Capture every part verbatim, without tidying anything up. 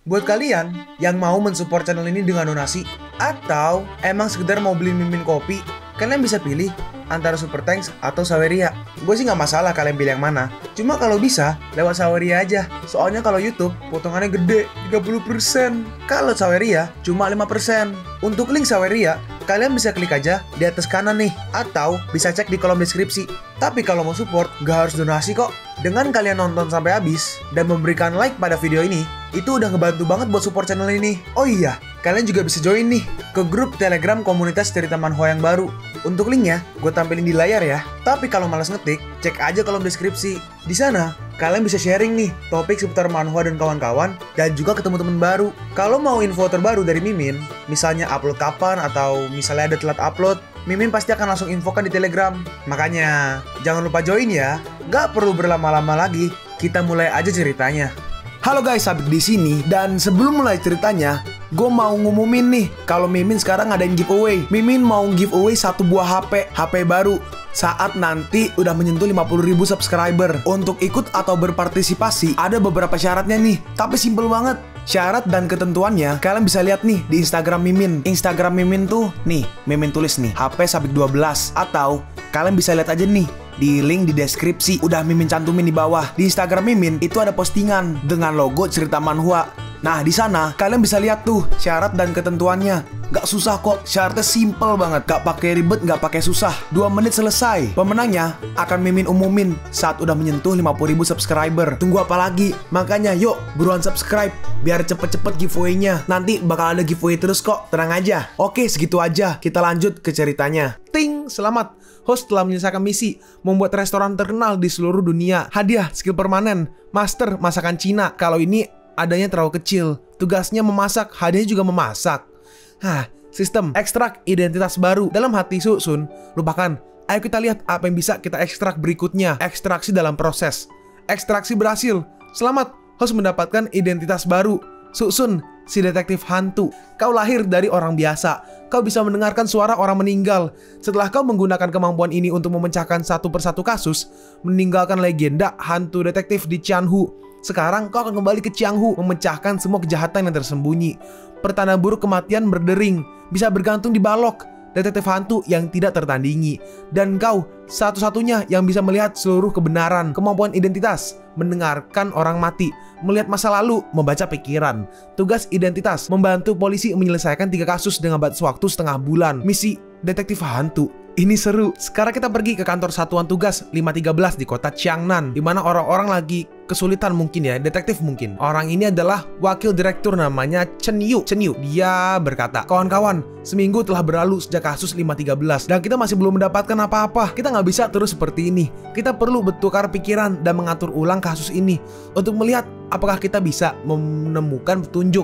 Buat kalian yang mau mensupport channel ini dengan donasi, atau emang sekedar mau beli mimin kopi, kalian bisa pilih antara Super Thanks atau Saweria. Gue sih nggak masalah kalian pilih yang mana. Cuma kalau bisa, lewat Saweria aja. Soalnya kalau YouTube, potongannya gede, tiga puluh persen. Kalau Saweria, cuma lima persen. Untuk link Saweria, kalian bisa klik aja di atas kanan nih. Atau bisa cek di kolom deskripsi. Tapi kalau mau support, nggak harus donasi kok. Dengan kalian nonton sampai habis, dan memberikan like pada video ini, itu udah ngebantu banget buat support channel ini. Oh iya, kalian juga bisa join nih ke grup Telegram komunitas cerita manhwa yang baru. Untuk linknya, gue tampilin di layar ya. Tapi kalau malas ngetik, cek aja kolom deskripsi. Di sana, kalian bisa sharing nih topik seputar manhwa dan kawan-kawan, dan juga ketemu teman baru. Kalau mau info terbaru dari Mimin, misalnya upload kapan atau misalnya ada telat upload, Mimin pasti akan langsung infokan di Telegram. Makanya, jangan lupa join ya. Gak perlu berlama-lama lagi, kita mulai aja ceritanya. Halo guys, Sabik di sini, dan sebelum mulai ceritanya, gue mau ngumumin nih kalau Mimin sekarang ngadain giveaway. Mimin mau giveaway satu buah H P, H P baru saat nanti udah menyentuh lima puluh ribu subscriber. Untuk ikut atau berpartisipasi ada beberapa syaratnya nih, tapi simple banget. Syarat dan ketentuannya kalian bisa lihat nih di Instagram Mimin. Instagram Mimin tuh nih, Mimin tulis nih H P Sabik dua belas, atau kalian bisa lihat aja nih di link di deskripsi, udah Mimin cantumin di bawah. Di Instagram Mimin itu ada postingan dengan logo cerita manhwa. Nah, di sana kalian bisa lihat tuh syarat dan ketentuannya. Gak susah kok, syaratnya simple banget. Gak pakai ribet, gak pakai susah. Dua menit selesai. Pemenangnya akan Mimin umumin saat udah menyentuh lima puluh ribu subscriber. Tunggu apa lagi? Makanya yuk buruan subscribe biar cepet-cepet giveaway-nya. Nanti bakal ada giveaway terus kok, tenang aja. Oke, segitu aja. Kita lanjut ke ceritanya. Ting, selamat. Host telah menyelesaikan misi membuat restoran terkenal di seluruh dunia. Hadiah skill permanen, master masakan Cina. Kalau ini adanya terlalu kecil. Tugasnya memasak, hadiahnya juga memasak. Hah, sistem ekstrak identitas baru. Dalam hati Susun, lupakan. Ayo kita lihat apa yang bisa kita ekstrak berikutnya. Ekstraksi dalam proses. Ekstraksi berhasil. Selamat, host mendapatkan identitas baru. Susun, si detektif hantu. Kau lahir dari orang biasa. Kau bisa mendengarkan suara orang meninggal. Setelah kau menggunakan kemampuan ini untuk memecahkan satu persatu kasus, meninggalkan legenda hantu detektif di Cianhu. Sekarang kau akan kembali ke Cianhu, memecahkan semua kejahatan yang tersembunyi. Pertanda buruk kematian berdering, bisa bergantung di balok, detektif hantu yang tidak tertandingi. Dan kau satu-satunya yang bisa melihat seluruh kebenaran. Kemampuan identitas, mendengarkan orang mati, melihat masa lalu, membaca pikiran. Tugas identitas, membantu polisi menyelesaikan tiga kasus dengan batas waktu setengah bulan. Misi detektif hantu. Ini seru. Sekarang kita pergi ke kantor satuan tugas lima tiga belas di kota Changnan, di mana orang-orang lagi kesulitan mungkin ya, detektif mungkin. Orang ini adalah wakil direktur namanya Chen Yu. Chen Yu, dia berkata, kawan-kawan, seminggu telah berlalu sejak kasus lima tiga belas dan kita masih belum mendapatkan apa-apa. Kita nggak bisa terus seperti ini. Kita perlu bertukar pikiran dan mengatur ulang kasus ini untuk melihat apakah kita bisa menemukan petunjuk.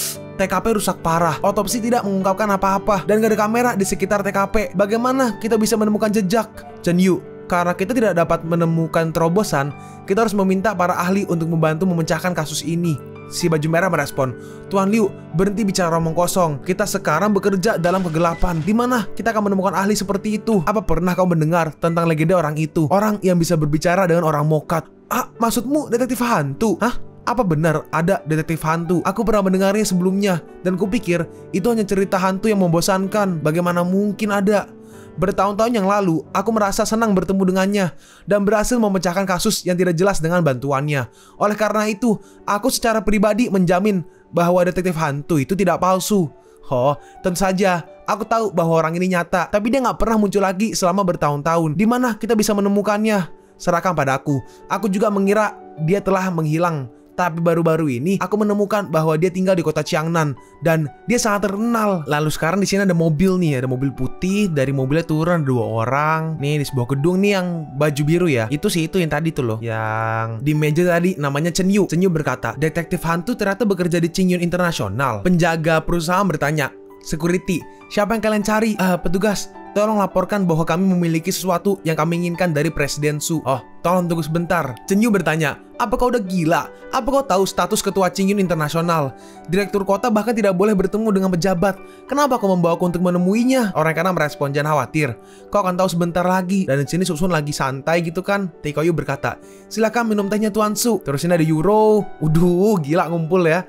T K P rusak parah, otopsi tidak mengungkapkan apa-apa, dan gak ada kamera di sekitar T K P. Bagaimana kita bisa menemukan jejak? Chen Yu, karena kita tidak dapat menemukan terobosan, kita harus meminta para ahli untuk membantu memecahkan kasus ini. Si baju merah merespon, Tuan Liu, berhenti bicara omong kosong. Kita sekarang bekerja dalam kegelapan. Di mana kita akan menemukan ahli seperti itu? Apa pernah kau mendengar tentang legenda orang itu? Orang yang bisa berbicara dengan orang mokat. Ah, maksudmu detektif hantu? Hah? Apa benar ada detektif hantu? Aku pernah mendengarnya sebelumnya, dan kupikir itu hanya cerita hantu yang membosankan. Bagaimana mungkin ada? Bertahun-tahun yang lalu, aku merasa senang bertemu dengannya dan berhasil memecahkan kasus yang tidak jelas dengan bantuannya. Oleh karena itu, aku secara pribadi menjamin bahwa detektif hantu itu tidak palsu. Oh, tentu saja, aku tahu bahwa orang ini nyata, tapi dia nggak pernah muncul lagi selama bertahun-tahun. Di mana kita bisa menemukannya? Serahkan padaku. Aku juga mengira dia telah menghilang. Tapi baru-baru ini aku menemukan bahwa dia tinggal di kota Changnan dan dia sangat terkenal. Lalu sekarang di sini ada mobil nih, ada mobil putih. Dari mobilnya turun ada dua orang. Nih di sebuah gedung nih yang baju biru ya. Itu sih itu yang tadi tuh loh, yang di meja tadi namanya Chen Yu. Chen Yu berkata, detektif hantu ternyata bekerja di Qingyun Internasional. Penjaga perusahaan bertanya, security, siapa yang kalian cari? Ah, petugas, tolong laporkan bahwa kami memiliki sesuatu yang kami inginkan dari Presiden Su. Oh, tolong tunggu sebentar. Chen Yu bertanya, apa kau udah gila? Apa kau tahu status ketua Qingyun Internasional? Direktur kota bahkan tidak boleh bertemu dengan pejabat. Kenapa kau membawaku untuk menemuinya? Orang karena merespon, jangan khawatir. Kau akan tahu sebentar lagi. Dan di sini Susun lagi santai gitu kan. Taikoyu berkata, silakan minum tehnya Tuan Su. Terus ini ada Euro. Uduh, gila ngumpul ya.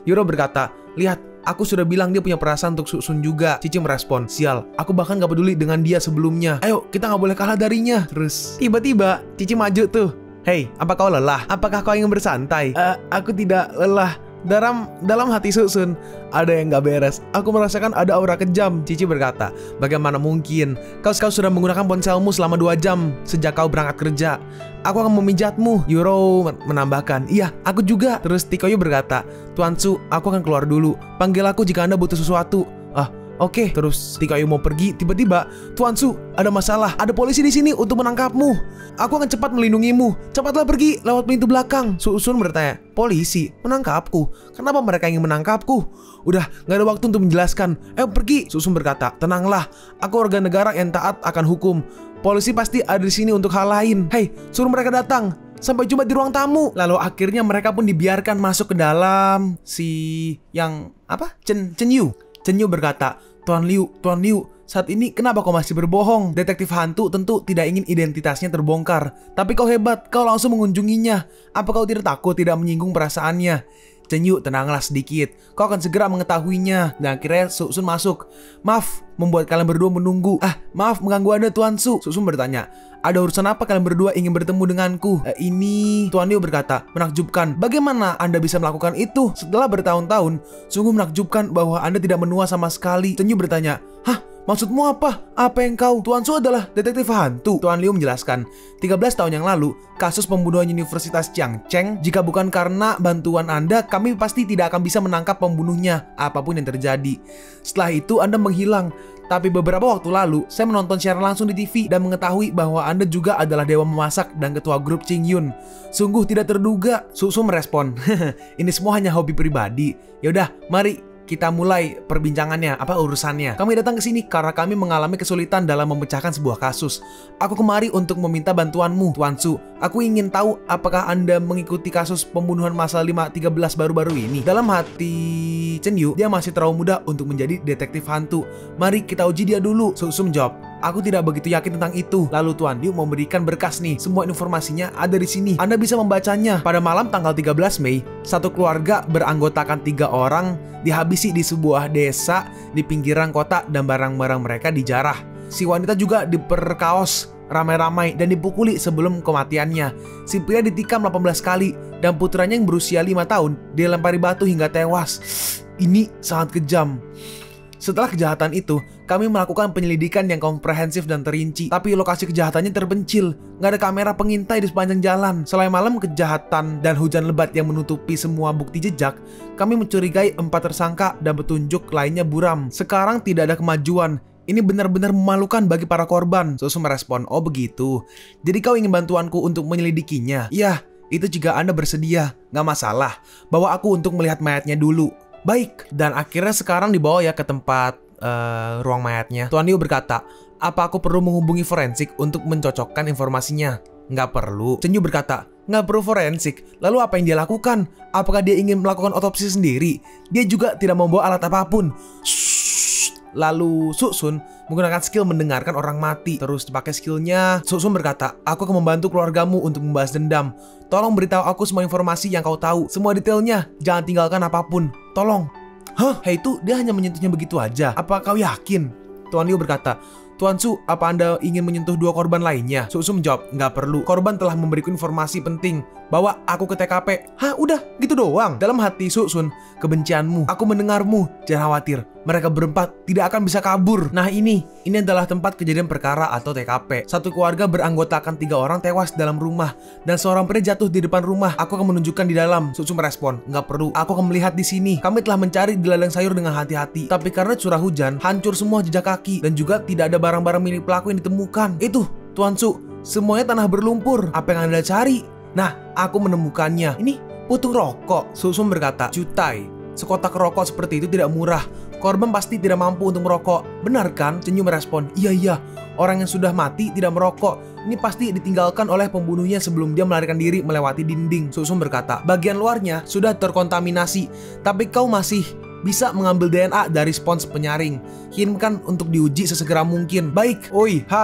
Yoro berkata, lihat, aku sudah bilang dia punya perasaan untuk Susun juga. Cici merespon, sial, aku bahkan gak peduli dengan dia sebelumnya. Ayo, kita gak boleh kalah darinya. Terus, tiba-tiba, Cici maju tuh. Hei, apa kau lelah? Apakah kau ingin bersantai? Uh, aku tidak lelah. Dalam dalam hati Susun, ada yang gak beres. Aku merasakan ada aura kejam. Cici berkata, bagaimana mungkin? Kau, kau sudah menggunakan ponselmu selama dua jam sejak kau berangkat kerja. Aku akan memijatmu. Yoro menambahkan, iya, aku juga. Terus Tikoyo berkata, Tuan Su, aku akan keluar dulu. Panggil aku jika Anda butuh sesuatu. Ah, oke. Okay. Terus Tikoyo mau pergi, tiba-tiba, Tuan Su, ada masalah. Ada polisi di sini untuk menangkapmu. Aku akan cepat melindungimu. Cepatlah pergi lewat pintu belakang. Susun bertanya, polisi menangkapku? Kenapa mereka ingin menangkapku? Udah, gak ada waktu untuk menjelaskan. Eh, pergi. Susun berkata, tenanglah. Aku warga negara yang taat akan hukum. Polisi pasti ada di sini untuk hal lain. Hei, suruh mereka datang. Sampai jumpa di ruang tamu. Lalu akhirnya mereka pun dibiarkan masuk ke dalam si yang apa? Chen Chen Yu. Chen Yu berkata, Tuan Liu, Tuan Liu, saat ini kenapa kau masih berbohong? Detektif hantu tentu tidak ingin identitasnya terbongkar. Tapi kau hebat, kau langsung mengunjunginya. Apa kau tidak takut tidak menyinggung perasaannya? Chen Yu, tenanglah sedikit. Kau akan segera mengetahuinya. Dan akhirnya Susun masuk. Maaf, membuat kalian berdua menunggu. Ah, maaf mengganggu Anda, Tuan Su. Susun bertanya, ada urusan apa kalian berdua ingin bertemu denganku? Eh, ini, Tuan Liu berkata, menakjubkan. Bagaimana Anda bisa melakukan itu? Setelah bertahun-tahun, sungguh menakjubkan bahwa Anda tidak menua sama sekali. Chen Yu bertanya, hah? Maksudmu apa? Apa yang kau? Tuan Su adalah detektif hantu. Tuan Liu menjelaskan, tiga belas tahun yang lalu, kasus pembunuhan Universitas Jiangcheng. Jika bukan karena bantuan Anda, kami pasti tidak akan bisa menangkap pembunuhnya, apapun yang terjadi. Setelah itu, Anda menghilang. Tapi beberapa waktu lalu, saya menonton siaran langsung di T V dan mengetahui bahwa Anda juga adalah dewa memasak dan ketua grup Qing Yun. Sungguh tidak terduga. Susu merespon, ini semua hanya hobi pribadi. Yaudah, mari kita mulai perbincangannya, apa urusannya. Kami datang ke sini karena kami mengalami kesulitan dalam memecahkan sebuah kasus. Aku kemari untuk meminta bantuanmu, Tuan Su. Aku ingin tahu apakah Anda mengikuti kasus pembunuhan masa lima tiga belas baru-baru ini. Dalam hati Chen Yu, dia masih terlalu muda untuk menjadi detektif hantu. Mari kita uji dia dulu. Su Su menjawab, aku tidak begitu yakin tentang itu. Lalu Tuan Liu memberikan berkas nih. Semua informasinya ada di sini. Anda bisa membacanya. Pada malam tanggal tiga belas Mei, satu keluarga beranggotakan tiga orang dihabisi di sebuah desa di pinggiran kota dan barang-barang mereka dijarah. Si wanita juga diperkaos ramai-ramai dan dipukuli sebelum kematiannya. Si pria ditikam delapan belas kali dan putranya yang berusia lima tahun dilempari batu hingga tewas. Ini sangat kejam. Setelah kejahatan itu, kami melakukan penyelidikan yang komprehensif dan terinci. Tapi lokasi kejahatannya terpencil. Nggak ada kamera pengintai di sepanjang jalan. Selain malam kejahatan dan hujan lebat yang menutupi semua bukti jejak, kami mencurigai empat tersangka dan petunjuk lainnya buram. Sekarang tidak ada kemajuan. Ini benar-benar memalukan bagi para korban. Susu merespon, oh begitu. Jadi kau ingin bantuanku untuk menyelidikinya? Iya, itu jika Anda bersedia. Nggak masalah. Bawa aku untuk melihat mayatnya dulu. Baik, dan akhirnya sekarang dibawa ya ke tempat uh, ruang mayatnya. Tuan Liu berkata, apa aku perlu menghubungi forensik untuk mencocokkan informasinya? Nggak perlu. Chen Yu berkata, nggak perlu forensik. Lalu apa yang dia lakukan? Apakah dia ingin melakukan otopsi sendiri? Dia juga tidak membawa alat apapun. Shhh. Lalu Susun menggunakan skill mendengarkan orang mati. Terus dipakai skillnya, Susun berkata, aku akan membantu keluargamu untuk membahas dendam. Tolong beritahu aku semua informasi yang kau tahu. Semua detailnya, jangan tinggalkan apapun. Tolong. Hah? Hei, itu dia hanya menyentuhnya begitu aja. Apa kau yakin? Tuan Liu berkata, Tuan Su, apa Anda ingin menyentuh dua korban lainnya? Susu menjawab, nggak perlu. Korban telah memberiku informasi penting. Bawa aku ke T K P. Hah, udah? Gitu doang? Dalam hati Susun, kebencianmu. Aku mendengarmu. Jangan khawatir. Mereka berempat tidak akan bisa kabur. Nah ini, ini adalah tempat kejadian perkara atau T K P. Satu keluarga beranggotakan tiga orang tewas dalam rumah. Dan seorang pria jatuh di depan rumah. Aku akan menunjukkan di dalam. Susu merespon, nggak perlu. Aku akan melihat di sini. Kami telah mencari di ladang sayur dengan hati-hati. Tapi karena curah hujan, hancur semua jejak kaki. Dan juga tidak ada barang-barang milik pelaku yang ditemukan. Itu, Tuan Su, semuanya tanah berlumpur. Apa yang Anda cari? Nah, aku menemukannya. Ini putung rokok. Susum berkata, Cutai, sekotak rokok seperti itu tidak murah. Korban pasti tidak mampu untuk merokok. Benar kan? Chen Yu merespon, iya iya. Orang yang sudah mati tidak merokok. Ini pasti ditinggalkan oleh pembunuhnya sebelum dia melarikan diri melewati dinding. Susum berkata, bagian luarnya sudah terkontaminasi. Tapi kau masih bisa mengambil D N A dari spons penyaring. Kirimkan untuk diuji sesegera mungkin. Baik, oi Han,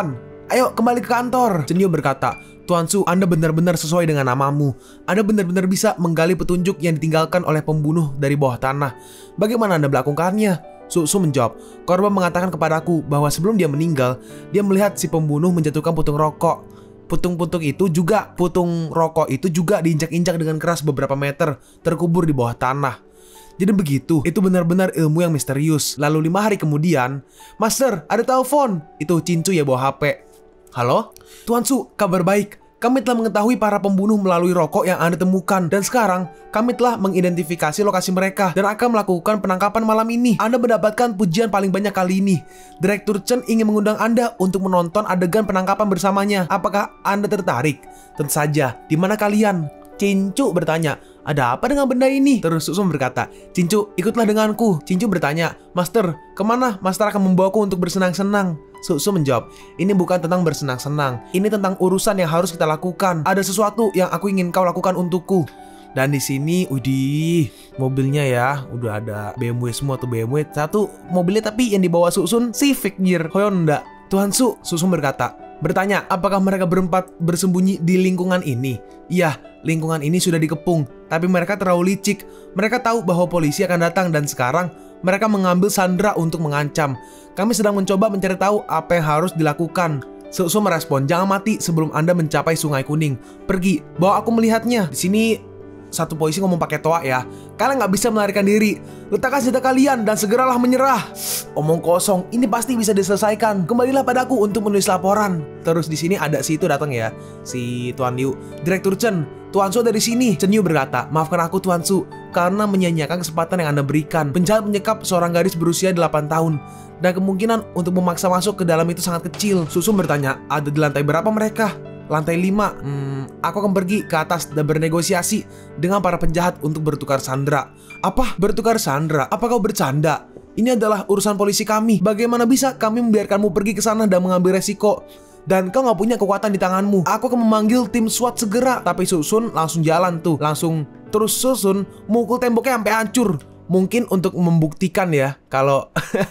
Ayo kembali ke kantor. Chen Yu berkata, Tuan Su, Anda benar-benar sesuai dengan namamu. Anda benar-benar bisa menggali petunjuk yang ditinggalkan oleh pembunuh dari bawah tanah. Bagaimana Anda melakukannya? Su Su menjawab, korban mengatakan kepadaku bahwa sebelum dia meninggal, dia melihat si pembunuh menjatuhkan putung rokok. Putung-putung itu juga, putung rokok itu juga diinjak-injak dengan keras beberapa meter, terkubur di bawah tanah. Jadi begitu, itu benar-benar ilmu yang misterius. Lalu lima hari kemudian, Master, ada telepon. Itu Cincu ya bawa H P. Halo? Tuan Su, kabar baik. Kami telah mengetahui para pembunuh melalui rokok yang Anda temukan. Dan sekarang, kami telah mengidentifikasi lokasi mereka dan akan melakukan penangkapan malam ini. Anda mendapatkan pujian paling banyak kali ini. Direktur Chen ingin mengundang Anda untuk menonton adegan penangkapan bersamanya. Apakah Anda tertarik? Tentu saja. Di mana kalian? Cincu bertanya, ada apa dengan benda ini? Terus Su Su berkata, Cincu, ikutlah denganku. Cincu bertanya, Master, kemana Master akan membawaku untuk bersenang-senang? Su Su menjawab, ini bukan tentang bersenang-senang. Ini tentang urusan yang harus kita lakukan. Ada sesuatu yang aku ingin kau lakukan untukku. Dan di sini, udih, mobilnya ya, udah ada B M W semua tuh B M W. Satu mobilnya tapi yang dibawa Su Sun Civic gear Honda. Tuan Su, Su Su berkata, bertanya, apakah mereka berempat bersembunyi di lingkungan ini? Iya, lingkungan ini sudah dikepung, tapi mereka terlalu licik. Mereka tahu bahwa polisi akan datang dan sekarang mereka mengambil Sandra untuk mengancam. Kami sedang mencoba mencari tahu apa yang harus dilakukan. Su Su merespon, jangan mati sebelum Anda mencapai Sungai Kuning. Pergi, bawa aku melihatnya. Di sini satu polisi ngomong pakai toa ya. Kalian nggak bisa melarikan diri. Letakkan senjata kalian dan segeralah menyerah. Omong kosong, ini pasti bisa diselesaikan. Kembalilah padaku untuk menulis laporan. Terus di sini ada si itu datang ya, si Tuan Liu. Direktur Chen, Tuan Su dari sini. Chen Yu berkata, maafkan aku Tuan Su, karena menyia-nyiakan kesempatan yang Anda berikan. Penjahat menyekap seorang gadis berusia delapan tahun. Dan kemungkinan untuk memaksa masuk ke dalam itu sangat kecil. Su Su bertanya, ada di lantai berapa mereka? Lantai lima. hmm, Aku akan pergi ke atas dan bernegosiasi dengan para penjahat untuk bertukar Sandra. Apa? Bertukar Sandra? Apa kau bercanda? Ini adalah urusan polisi kami. Bagaimana bisa kami membiarkanmu pergi ke sana dan mengambil resiko? Dan kau gak punya kekuatan di tanganmu. Aku akan memanggil tim SWAT segera. Tapi Su Sun langsung jalan tuh. Langsung. Terus Su Sun mukul temboknya sampai hancur. Mungkin untuk membuktikan ya kalau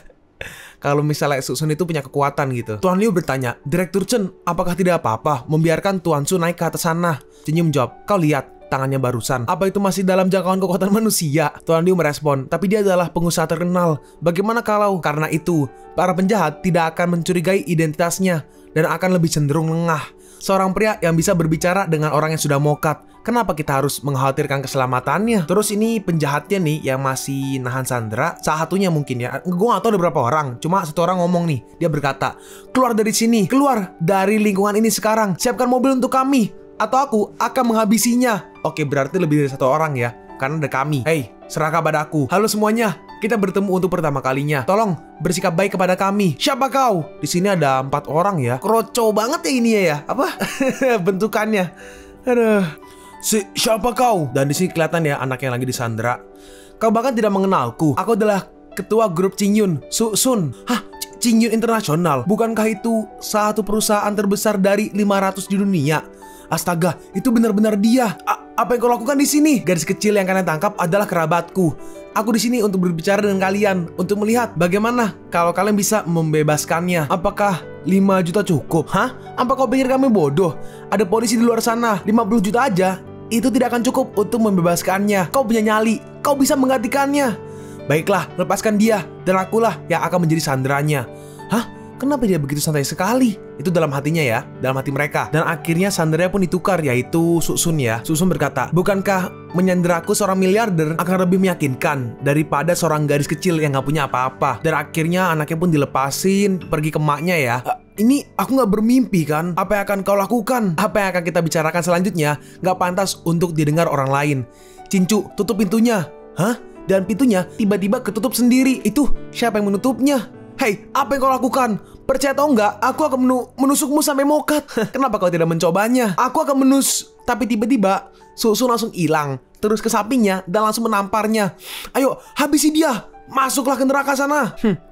kalau misalnya Su Sun itu punya kekuatan gitu. Tuan Liu bertanya, Direktur Chen, apakah tidak apa-apa membiarkan Tuan Su naik ke atas sana? Chen Yu menjawab, kau lihat tangannya barusan. Apa itu masih dalam jangkauan kekuatan manusia? Tuan Liu merespon, tapi dia adalah pengusaha terkenal. Bagaimana kalau karena itu para penjahat tidak akan mencurigai identitasnya dan akan lebih cenderung lengah? Seorang pria yang bisa berbicara dengan orang yang sudah mokat. Kenapa kita harus mengkhawatirkan keselamatannya? Terus ini penjahatnya nih yang masih nahan Sandra, salah satunya mungkin ya. Gue gak tahu ada berapa orang, cuma satu orang ngomong nih. Dia berkata, keluar dari sini, keluar dari lingkungan ini sekarang. Siapkan mobil untuk kami, atau aku akan menghabisinya. Oke, berarti lebih dari satu orang ya, karena ada kami. Hei, serahkan padaku. Halo semuanya, kita bertemu untuk pertama kalinya. Tolong bersikap baik kepada kami. Siapa kau? Di sini ada empat orang ya. Kroco banget ya ini ya. Apa? Bentukannya. Aduh. Si, siapa kau? Dan di sini kelihatan ya anak yang lagi disandra. Kau bahkan tidak mengenalku. Aku adalah ketua grup Qingyun, Su Sun. Hah? Qingyun Internasional? Bukankah itu satu perusahaan terbesar dari lima ratus di dunia? Astaga, itu benar-benar dia. A apa yang kau lakukan di sini? Gadis kecil yang kalian tangkap adalah kerabatku. Aku di sini untuk berbicara dengan kalian, untuk melihat bagaimana kalau kalian bisa membebaskannya. Apakah lima juta cukup? Hah? Apa kau pikir kami bodoh? Ada polisi di luar sana, lima puluh juta aja. Itu tidak akan cukup untuk membebaskannya. Kau punya nyali, kau bisa menggantikannya. Baiklah, lepaskan dia, dan akulah yang akan menjadi sandranya. Hah? Kenapa dia begitu santai sekali? Itu dalam hatinya ya, dalam hati mereka. Dan akhirnya sandranya pun ditukar, yaitu Su Sun ya. Su Sun berkata, bukankah menyanderaku seorang miliarder akan lebih meyakinkan daripada seorang gadis kecil yang gak punya apa-apa? Dan akhirnya anaknya pun dilepasin, pergi ke emaknya ya. Uh, ini aku gak bermimpi kan? Apa yang akan kau lakukan? Apa yang akan kita bicarakan selanjutnya gak pantas untuk didengar orang lain. Cincu, tutup pintunya. Hah? Dan pintunya tiba-tiba ketutup sendiri. Itu siapa yang menutupnya? Hei, apa yang kau lakukan? Percaya atau enggak, aku akan menu menusukmu sampai mokat. Kenapa kau tidak mencobanya? Aku akan menus. Tapi tiba-tiba Su Sun langsung hilang, terus ke sampingnya dan langsung menamparnya. Ayo, habisi dia. Masuklah ke neraka sana. Hmm,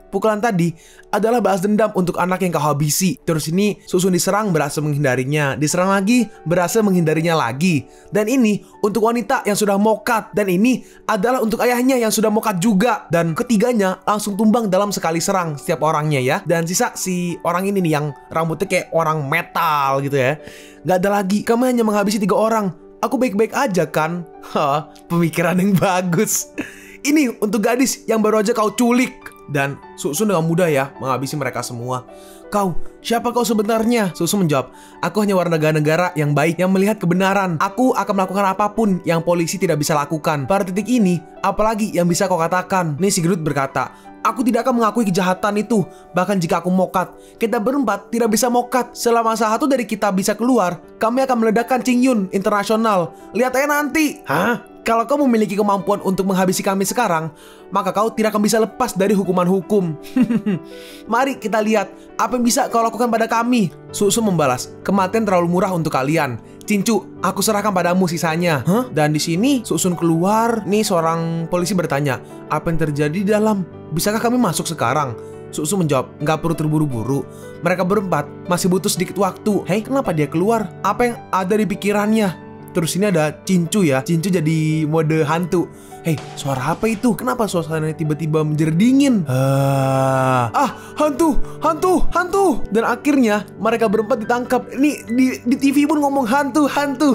pukulan tadi adalah balas dendam untuk anak yang kau habisi. Terus ini Susun diserang, berhasil menghindarinya. Diserang lagi, berhasil menghindarinya lagi. Dan ini untuk wanita yang sudah mokat. Dan ini adalah untuk ayahnya yang sudah mokat juga. Dan ketiganya langsung tumbang dalam sekali serang setiap orangnya ya. Dan sisa si orang ini nih yang rambutnya kayak orang metal gitu ya. Gak ada lagi, kamu hanya menghabisi tiga orang. Aku baik-baik aja kan? Hah, pemikiran yang bagus. Ini untuk gadis yang baru aja kau culik. Dan Susun dengan mudah ya menghabisi mereka semua. Kau, siapa kau sebenarnya? Susun menjawab, aku hanya warga negara yang baik yang melihat kebenaran. Aku akan melakukan apapun yang polisi tidak bisa lakukan. Pada titik ini, apalagi yang bisa kau katakan? Nih si Gedut berkata, aku tidak akan mengakui kejahatan itu. Bahkan jika aku mokat, kita berempat tidak bisa mokat. Selama salah satu dari kita bisa keluar, kami akan meledakkan Qingyun Internasional. Lihat aja nanti. Hah? Kalau kau memiliki kemampuan untuk menghabisi kami sekarang, maka kau tidak akan bisa lepas dari hukuman hukum. Mari kita lihat apa yang bisa kau lakukan pada kami. Susu membalas, kematian terlalu murah untuk kalian. Cincu, aku serahkan padamu sisanya. Huh? Dan di sini Susun keluar. Nih seorang polisi bertanya, apa yang terjadi di dalam? Bisakah kami masuk sekarang? Susu menjawab, nggak perlu terburu-buru. Mereka berempat masih butuh sedikit waktu. Hei, kenapa dia keluar? Apa yang ada di pikirannya? Terus ini ada Cincu ya. Cincu jadi mode hantu. Hei, suara apa itu? Kenapa suasananya tiba-tiba menjadi dingin? Ah, ah, hantu, hantu, hantu. Dan akhirnya mereka berempat ditangkap. Ini di, di T V pun ngomong hantu, hantu.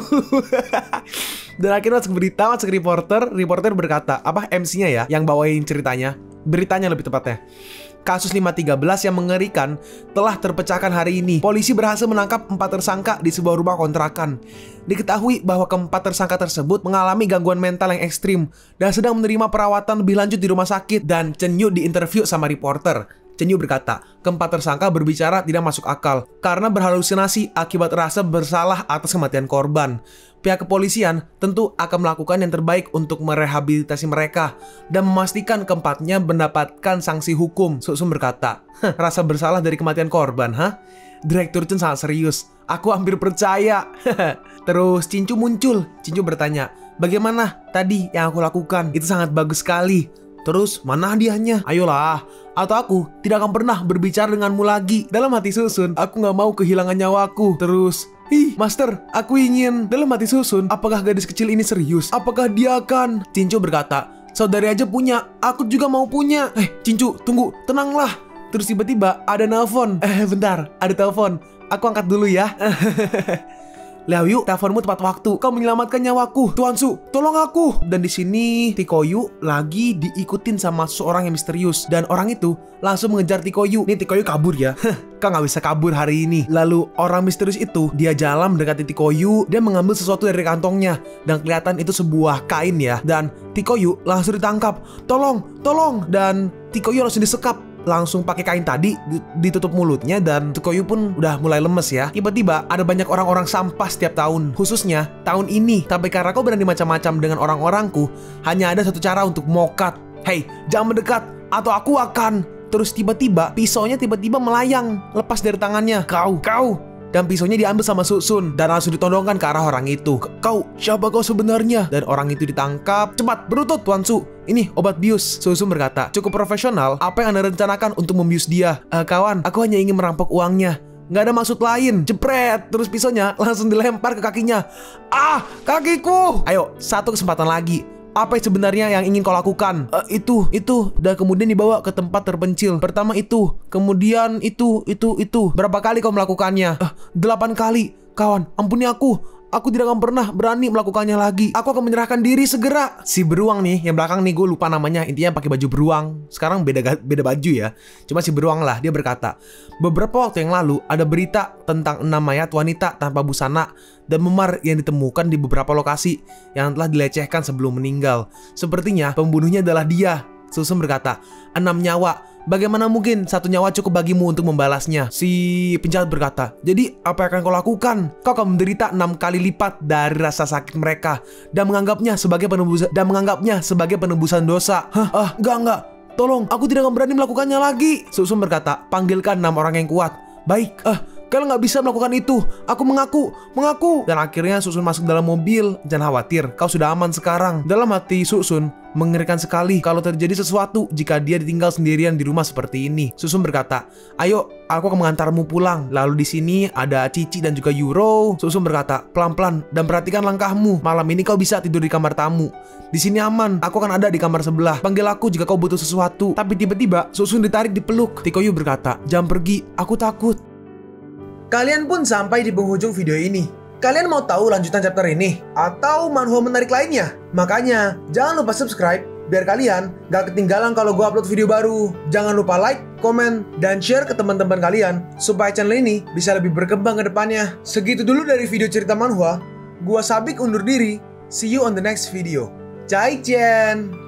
Dan akhirnya masuk berita, masuk reporter. Reporter berkata, apa M C-nya ya yang bawain ceritanya? Beritanya lebih tepatnya. Kasus lima tiga belas yang mengerikan telah terpecahkan hari ini. Polisi berhasil menangkap empat tersangka di sebuah rumah kontrakan. Diketahui bahwa keempat tersangka tersebut mengalami gangguan mental yang ekstrim dan sedang menerima perawatan lebih lanjut di rumah sakit. Dan Chen Yu diinterview sama reporter. Chen Yu berkata, keempat tersangka berbicara tidak masuk akal karena berhalusinasi akibat rasa bersalah atas kematian korban. Pihak kepolisian tentu akan melakukan yang terbaik untuk merehabilitasi mereka dan memastikan keempatnya mendapatkan sanksi hukum. Susun berkata, rasa bersalah dari kematian korban, hah? Direktur Chen sangat serius. Aku hampir percaya. Terus Cincu muncul. Cincu bertanya, bagaimana tadi yang aku lakukan? Itu sangat bagus sekali. Terus mana hadiahnya? Ayolah, atau aku tidak akan pernah berbicara denganmu lagi. Dalam hati Susun, aku gak mau kehilangan nyawaku. Terus, ih, Master, aku ingin. Dalam hati Susun, apakah gadis kecil ini serius? Apakah dia akan? Cincu berkata, saudari aja punya, aku juga mau punya. Eh, Cincu, tunggu, tenanglah. Terus tiba-tiba ada nelpon. Eh, bentar, ada telepon. Aku angkat dulu ya. Liao Yu, teleponmu tepat waktu. Kau menyelamatkan nyawaku. Tuan Su, tolong aku. Dan di sini Tikoyu lagi diikutin sama seorang yang misterius. Dan orang itu langsung mengejar Tikoyu. Nih Tikoyu kabur ya. Kau nggak bisa kabur hari ini. Lalu orang misterius itu dia jalan mendekati Tikoyu. Dia mengambil sesuatu dari kantongnya. Dan kelihatan itu sebuah kain ya. Dan Tikoyu langsung ditangkap. Tolong, tolong. Dan Tikoyu langsung disekap. Langsung pakai kain tadi ditutup mulutnya dan Tikoyu pun udah mulai lemes ya. Tiba-tiba ada banyak orang-orang sampah setiap tahun, khususnya tahun ini. Tapi karena kau berani macam-macam dengan orang-orangku, hanya ada satu cara untuk mokat. Hei, jangan mendekat atau aku akan. Terus tiba-tiba pisaunya tiba-tiba melayang lepas dari tangannya. Kau, kau. Dan pisaunya diambil sama Susun dan langsung ditodongkan ke arah orang itu. Kau, siapa kau sebenarnya? Dan orang itu ditangkap. Cepat, berutut Tuan Su. Ini obat bius. Susun berkata, cukup profesional. Apa yang Anda rencanakan untuk membius dia? Uh, kawan, aku hanya ingin merampok uangnya. Nggak ada maksud lain. Jepret. Terus pisaunya langsung dilempar ke kakinya. Ah, kakiku. Ayo, satu kesempatan lagi. Apa yang sebenarnya yang ingin kau lakukan? Uh, itu, itu. Dan kemudian dibawa ke tempat terpencil. Pertama itu, kemudian itu, itu, itu. Berapa kali kau melakukannya? Uh, delapan kali. Kawan, ampuni aku. Aku tidak akan pernah berani melakukannya lagi. Aku akan menyerahkan diri segera. Si beruang nih, yang belakang nih gue lupa namanya. Intinya pakai baju beruang. Sekarang beda beda baju ya. Cuma si beruang lah, dia berkata, beberapa waktu yang lalu ada berita tentang enam mayat wanita tanpa busana dan memar yang ditemukan di beberapa lokasi yang telah dilecehkan sebelum meninggal. Sepertinya pembunuhnya adalah dia. Susun berkata, enam nyawa. Bagaimana mungkin satu nyawa cukup bagimu untuk membalasnya? Si penjahat berkata, jadi apa yang akan kau lakukan? Kau akan menderita enam kali lipat dari rasa sakit mereka dan menganggapnya sebagai penebusan dan menganggapnya sebagai penebusan dosa. Hah? Ah, enggak enggak. Tolong, aku tidak akan berani melakukannya lagi. Susun berkata, panggilkan enam orang yang kuat. Baik. Ah, kalian nggak bisa melakukan itu. Aku mengaku, mengaku. Dan akhirnya Susun masuk dalam mobil. Jangan khawatir, kau sudah aman sekarang. Dalam hati Susun, mengerikan sekali kalau terjadi sesuatu jika dia ditinggal sendirian di rumah seperti ini. Susun berkata, ayo, aku akan mengantarmu pulang. Lalu di sini ada Cici dan juga Yuro. Susun berkata, pelan-pelan dan perhatikan langkahmu. Malam ini kau bisa tidur di kamar tamu. Di sini aman, aku akan ada di kamar sebelah. Panggil aku jika kau butuh sesuatu. Tapi tiba-tiba Susun ditarik di peluk. Tikoyu berkata, jangan pergi, aku takut. Kalian pun sampai di penghujung video ini. Kalian mau tahu lanjutan chapter ini? Atau manhwa menarik lainnya? Makanya, jangan lupa subscribe biar kalian gak ketinggalan kalau gue upload video baru. Jangan lupa like, komen, dan share ke teman-teman kalian supaya channel ini bisa lebih berkembang ke depannya. Segitu dulu dari video cerita manhwa. Gua Sabik undur diri. See you on the next video. Zaijian!